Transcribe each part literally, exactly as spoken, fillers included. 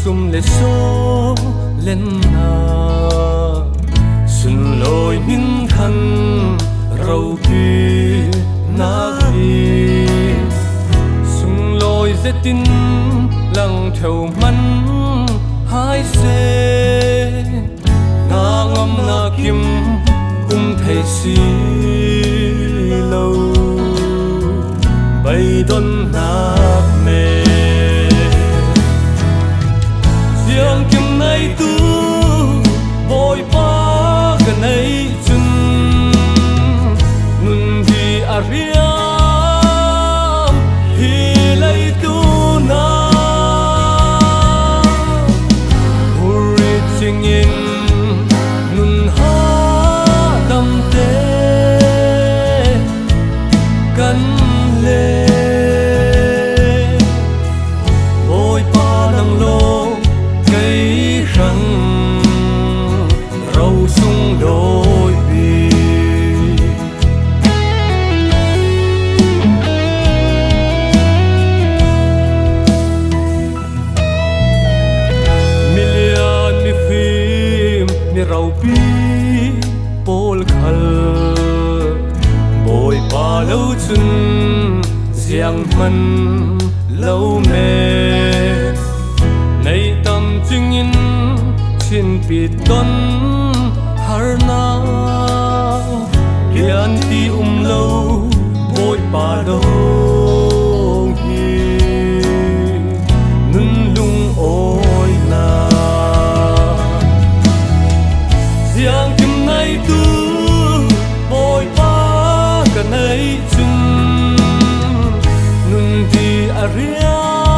sum le so lên na sun loi min than râu pi na hi sung loi zetin lang theo man hai se na ngam na kim um thei si lâu bay don na me riêng kim nay tu bồi ba cái này chun nun di ariam hi lấy tu na huri chingin nun ha dam te kan le bồi ba nang lo cây răng râu sung đôi bì million mi phim mi râu bì bol khal bồi ba lâu chun giang man lâu mê nay tâm chingin chin pi ton har na hian ti um lo boi pa do hi nun lung oi na giang kim nay tu boi pa ka nay chun nun ti aria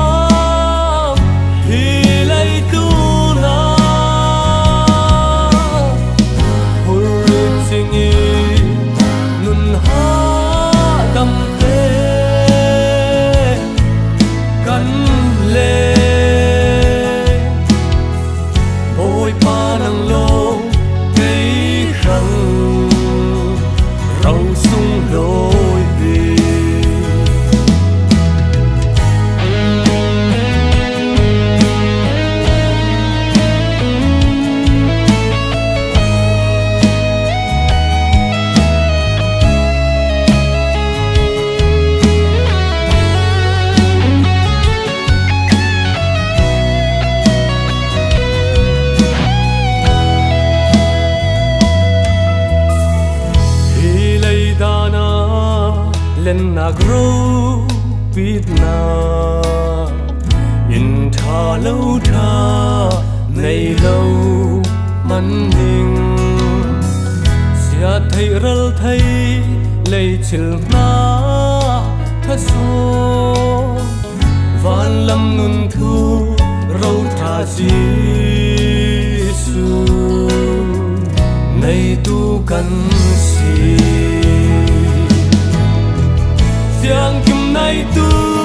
lên na grow bít na in tha lâu tha này lâu man ninh sia thấy rel thấy lấy chil na tha so van lam nun thu râu tha Giêsu này tu kan si giang kim nay tu